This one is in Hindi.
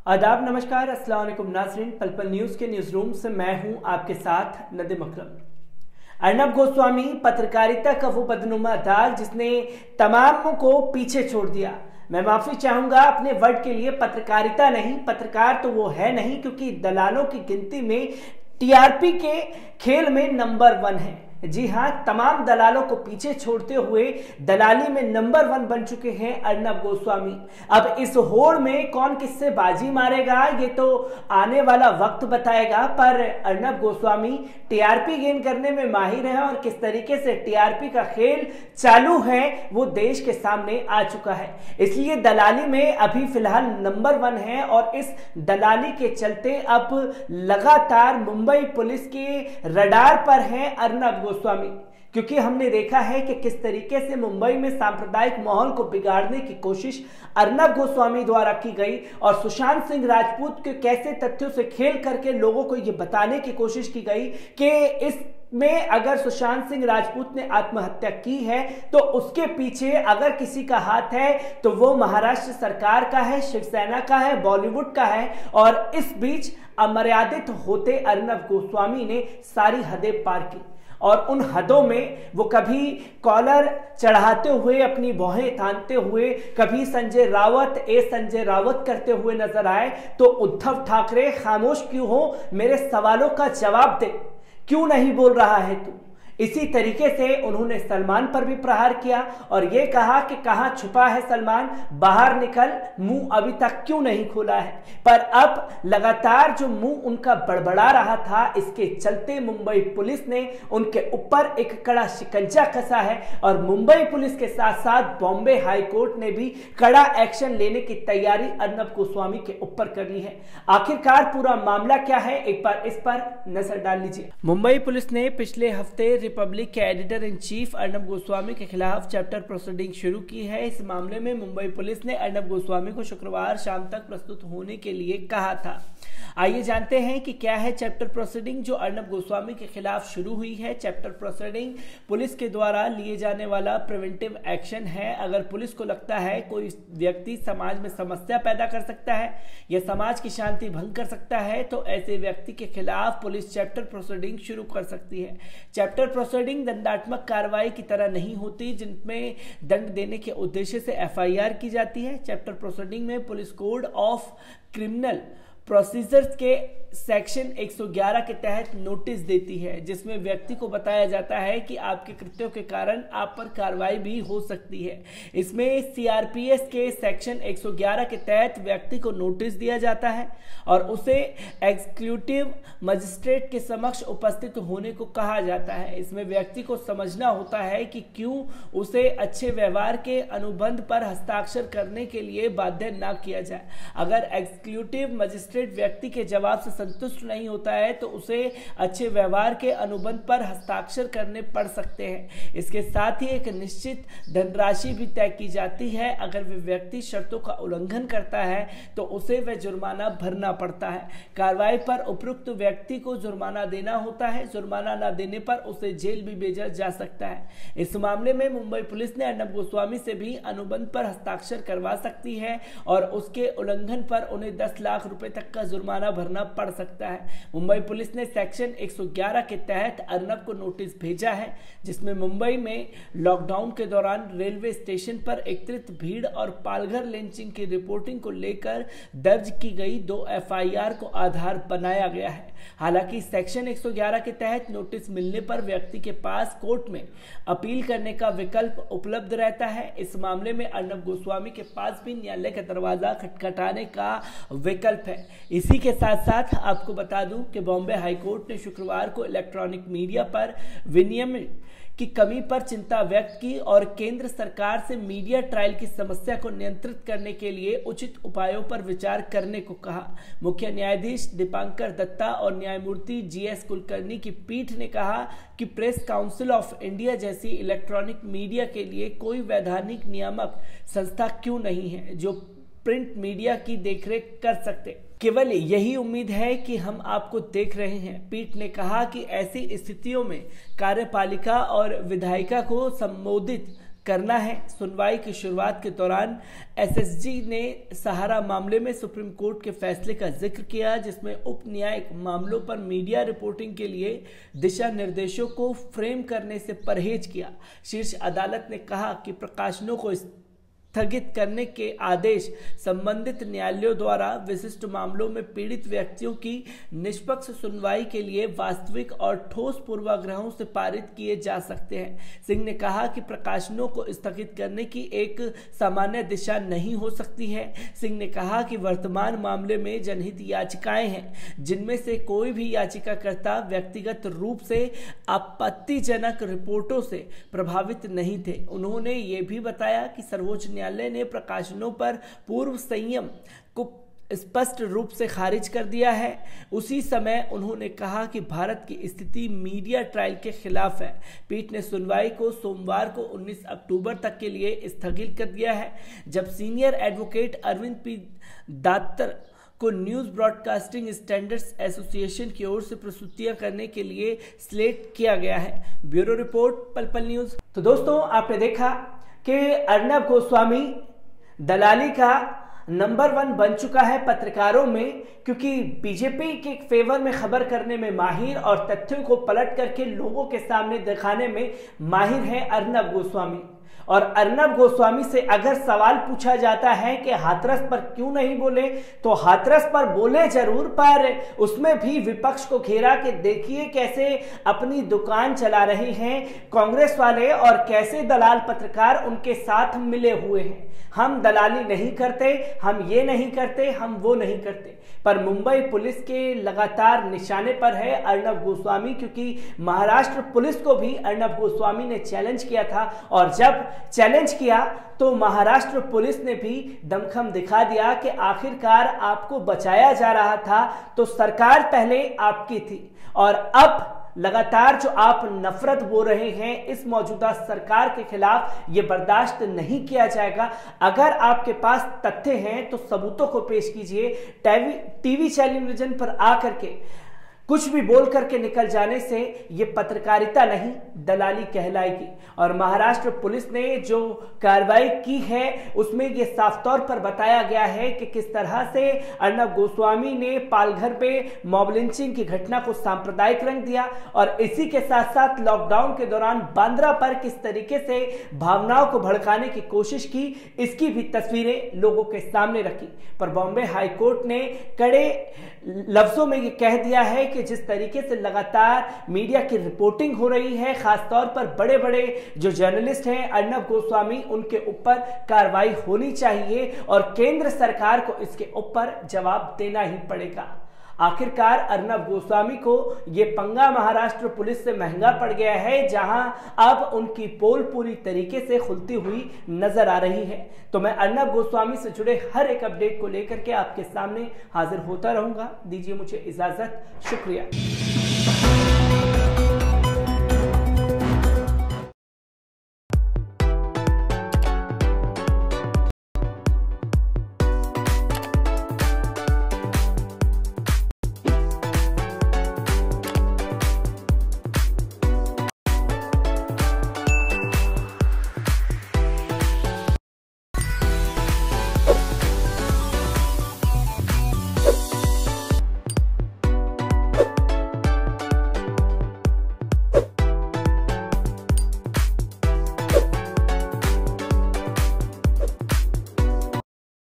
आदाब, नमस्कार, अस्सलाम वालेकुम नाज़रीन। पल पल न्यूज़ के न्यूज़ रूम से मैं हूं आपके साथ नदीम अकरम। अर्नब गोस्वामी पत्रकारिता का वो बदनुमा दाग जिसने तमाम को पीछे छोड़ दिया। मैं माफी चाहूंगा अपने वर्ड के लिए, पत्रकारिता नहीं, पत्रकार तो वो है नहीं, क्योंकि दलालों की गिनती में टीआरपी के खेल में नंबर 1 है। जी हां, तमाम दलालों को पीछे छोड़ते हुए दलाली में नंबर 1 बन चुके हैं अर्नब गोस्वामी। अब इस होड़ में कौन किससे बाजी मारेगा ये तो आने वाला वक्त बताएगा, पर अर्नब गोस्वामी टीआरपी गेन करने में माहिर है और किस तरीके से टीआरपी का खेल चालू है वो देश के सामने आ चुका है। इसलिए दलाली में अभी फिलहाल नंबर 1 है और इस दलाली के चलते अब लगातार मुंबई पुलिस के रडार पर है अर्नब गोस्वामी, क्योंकि हमने देखा है कि किस तरीके से मुंबई में सांप्रदायिक माहौल को बिगाड़ने की कोशिश अर्नब गोस्वामी द्वारा की गई और सुशांत सिंह राजपूत के कैसे तथ्यों से खेल करके लोगों को यह बताने की कोशिश की गई कि इसमें अगर सुशांत सिंह राजपूत ने आत्महत्या की है तो उसके पीछे अगर किसी का हाथ है तो वो महाराष्ट्र सरकार का है, शिवसेना का है, बॉलीवुड का है। और इस बीच अमर्यादित होते अर्नब गोस्वामी ने सारी हदें पार की और उन हदों में वो कभी कॉलर चढ़ाते हुए, अपनी भौहें तानते हुए, कभी संजय रावत करते हुए नजर आए। तो उद्धव ठाकरे खामोश क्यों हो, मेरे सवालों का जवाब दे, क्यों नहीं बोल रहा है तू। इसी तरीके से उन्होंने सलमान पर भी प्रहार किया और यह कहा कि कहां छुपा है सलमान, बाहर निकल, मुंह अभी तक क्यों नहीं खोला है। पर अब लगातार जो मुंह उनका बड़बड़ा रहा था, इसके चलते मुंबई पुलिस ने उनके ऊपर एक कड़ा शिकंजा कसा है और मुंबई पुलिस के साथ साथ बॉम्बे हाई कोर्ट ने भी कड़ा एक्शन लेने की तैयारी अर्नब गोस्वामी के ऊपर कर ली है। आखिरकार पूरा मामला क्या है, एक बार इस पर नजर डाल लीजिए। मुंबई पुलिस ने पिछले हफ्ते रिपब्लिक के editor in chief Arnab Goswami के खिलाफ चैप्टर प्रोसीडिंग शुरू की है। इस मामले में मुंबई पुलिस ने अर्नब गोस्वामी को शुक्रवार शाम तक प्रस्तुत होने के लिए कहा था। आइए जानते हैं कि क्या है चैप्टर प्रोसीडिंग जो अर्नब गोस्वामी के खिलाफ शुरू हुई है। चैप्टर प्रोसीडिंग पुलिस के द्वारा लिए जाने वाला प्रिवेंटिव एक्शन है। अगर पुलिस को लगता है कोई व्यक्ति समाज में समस्या पैदा कर सकता है या समाज की शांति भंग कर सकता है तो ऐसे व्यक्ति के खिलाफ पुलिस चैप्टर प्रोसीडिंग शुरू कर सकती है। चैप्टर प्रोसीडिंग दंडात्मक कार्रवाई की तरह नहीं होती जिनमें दंड देने के उद्देश्य से एफआईआर की जाती है। चैप्टर प्रोसीडिंग में police code of criminal procedures के सेक्शन 111 के तहत नोटिस देती है, जिसमें व्यक्ति को बताया जाता है कि आपके कृत्यों के कारण आप पर कार्रवाई भी हो सकती है। इसमें सीआरपीएस के सेक्शन 111 के तहत व्यक्ति को नोटिस दिया जाता है और उसे एग्जीक्यूटिव मजिस्ट्रेट के समक्ष उपस्थित होने को कहा जाता है। इसमें व्यक्ति को समझना होता है कि क्यों उसे अच्छे व्यवहार के अनुबंध पर हस्ताक्षर करने के लिए बाध्य न किया जाए। अगर एग्जीक्यूटिव मजिस्ट्रेट व्यक्ति के जवाब से संतुष्ट नहीं होता है तो उसे अच्छे व्यवहार के अनुबंध पर हस्ताक्षर करने पड़ सकते हैं। इसके साथ ही एक निश्चित धनराशि भी तय की जाती है। अगर वह व्यक्ति शर्तों का उल्लंघन करता है तो उसे वह जुर्माना भरना पड़ता है। कार्रवाई पर उपयुक्त व्यक्ति को जुर्माना देना होता है। जुर्माना न देने पर उसे जेल भी भेजा जा सकता है। इस मामले में मुंबई पुलिस ने अर्नब गोस्वामी से भी अनुबंध पर हस्ताक्षर करवा सकती है और उसके उल्लंघन पर उन्हें 10 लाख रुपए तक का जुर्माना भरना पड़ सकता है। मुंबई पुलिस ने सेक्शन 111 के तहत अर्नब को नोटिस भेजा है, जिसमें मुंबई में लॉकडाउन के दौरान रेलवे स्टेशन पर एकत्रित भीड़ और पालघर लिंचिंग की रिपोर्टिंग को लेकर दर्ज की गई 2 एफआईआर को आधार बनाया गया है। हालांकि सेक्शन 111 के तहत नोटिस मिलने पर व्यक्ति के पास कोर्ट में अपील करने का विकल्प उपलब्ध रहता है। इस मामले में अर्नब गोस्वामी के पास भी न्यायालय का दरवाजा खटखटाने का विकल्प है। इसी के साथ साथ आपको बता दूं कि बॉम्बे हाईकोर्ट ने शुक्रवार को इलेक्ट्रॉनिक मीडिया पर विनियमन की कमी पर चिंता व्यक्त की और केंद्र सरकार से मीडिया ट्रायल की समस्या को नियंत्रित करने के लिए उचित उपायों पर विचार करने को कहा। मुख्य न्यायाधीश दीपांकर दत्ता और न्यायमूर्ति जीएस कुलकर्णी की पीठ ने कहा कि प्रेस काउंसिल ऑफ इंडिया जैसी इलेक्ट्रॉनिक मीडिया के लिए कोई वैधानिक नियामक संस्था क्यों नहीं है जो प्रिंट मीडिया की देखरेख कर सकते। केवल यही उम्मीद है कि हम आपको देख रहे हैं। पीठ ने कहा कि ऐसी स्थितियों में कार्यपालिका और विधायिका को संबोधित करना है। सुनवाई की शुरुआत के दौरान एसएसजी ने सहारा मामले में सुप्रीम कोर्ट के फैसले का जिक्र किया, जिसमें उप न्यायिक मामलों पर मीडिया रिपोर्टिंग के लिए दिशा निर्देशों को फ्रेम करने से परहेज किया। शीर्ष अदालत ने कहा कि प्रकाशनों को स्थगित करने के आदेश संबंधित न्यायालयों द्वारा विशिष्ट मामलों में पीड़ित व्यक्तियों की निष्पक्ष सुनवाई के लिए वास्तविक और ठोस पूर्वाग्रहों से पारित किए जा सकते हैं। सिंह ने कहा कि प्रकाशनों को स्थगित करने की एक सामान्य दिशा नहीं हो सकती है। सिंह ने कहा कि वर्तमान मामले में जनहित याचिकाएं हैं, जिनमें से कोई भी याचिकाकर्ता व्यक्तिगत रूप से आपत्तिजनक रिपोर्टों से प्रभावित नहीं थे। उन्होंने ये भी बताया कि सर्वोच्च न्यायालय ने प्रकाशनों पर पूर्व संयम को स्पष्ट रूप से खारिज कर दिया है। उसी समय उन्होंने कहा कि भारत की स्थिति मीडिया ट्रायल के खिलाफ है। पीठ ने सुनवाई को सोमवार को 19 अक्टूबर तक के लिए स्थगित कर दिया है, जब senior advocate Arvind P Datar को न्यूज ब्रॉडकास्टिंग स्टैंडर्ड्स एसोसिएशन की ओर से प्रस्तुतियां करने के लिए स्लेट किया गया है। ब्यूरो रिपोर्ट, पल पल न्यूज। तो दोस्तों, आपने देखा कि अर्नब गोस्वामी दलाली का नंबर 1 बन चुका है पत्रकारों में, क्योंकि बीजेपी के फेवर में खबर करने में माहिर और तथ्यों को पलट करके लोगों के सामने दिखाने में माहिर है अर्नब गोस्वामी। और अर्नब गोस्वामी से अगर सवाल पूछा जाता है कि हाथरस पर क्यों नहीं बोले, तो हाथरस पर बोले जरूर, पर उसमें भी विपक्ष को घेरा के देखिए कैसे अपनी दुकान चला रहे हैं कांग्रेस वाले और कैसे दलाल पत्रकार उनके साथ मिले हुए हैं। हम दलाली नहीं करते, हम ये नहीं करते, हम वो नहीं करते। पर मुंबई पुलिस के लगातार निशाने पर है अर्नब गोस्वामी, क्योंकि महाराष्ट्र पुलिस को भी अर्नब गोस्वामी ने चैलेंज किया था, और जब चैलेंज किया तो महाराष्ट्र पुलिस ने भी दमखम दिखा दिया कि आखिरकार आपको बचाया जा रहा था तो सरकार पहले आपकी थी, और अब लगातार जो आप नफरत बो रहे हैं इस मौजूदा सरकार के खिलाफ, ये बर्दाश्त नहीं किया जाएगा। अगर आपके पास तथ्य हैं तो सबूतों को पेश कीजिए। टीवी टेलीविजन पर आकर के कुछ भी बोल करके निकल जाने से ये पत्रकारिता नहीं, दलाली कहलाएगी। और महाराष्ट्र पुलिस ने जो कार्रवाई की है उसमें ये साफ तौर पर बताया गया है कि किस तरह से अर्नब गोस्वामी ने पालघर पे मॉब लिंचिंग की घटना को सांप्रदायिक रंग दिया, और इसी के साथ साथ लॉकडाउन के दौरान बांद्रा पर किस तरीके से भावनाओं को भड़काने की कोशिश की, इसकी भी तस्वीरें लोगों के सामने रखी। पर बॉम्बे हाईकोर्ट ने कड़े लफ्जों में ये कह दिया है कि जिस तरीके से लगातार मीडिया की रिपोर्टिंग हो रही है, खासतौर पर बड़े बड़े जो जर्नलिस्ट हैं अर्नब गोस्वामी, उनके ऊपर कार्रवाई होनी चाहिए और केंद्र सरकार को इसके ऊपर जवाब देना ही पड़ेगा। आखिरकार अर्नब गोस्वामी को ये पंगा महाराष्ट्र पुलिस से महंगा पड़ गया है, जहां अब उनकी पोल पूरी तरीके से खुलती हुई नजर आ रही है। तो मैं अर्नब गोस्वामी से जुड़े हर एक अपडेट को लेकर के आपके सामने हाजिर होता रहूंगा। दीजिए मुझे इजाजत, शुक्रिया।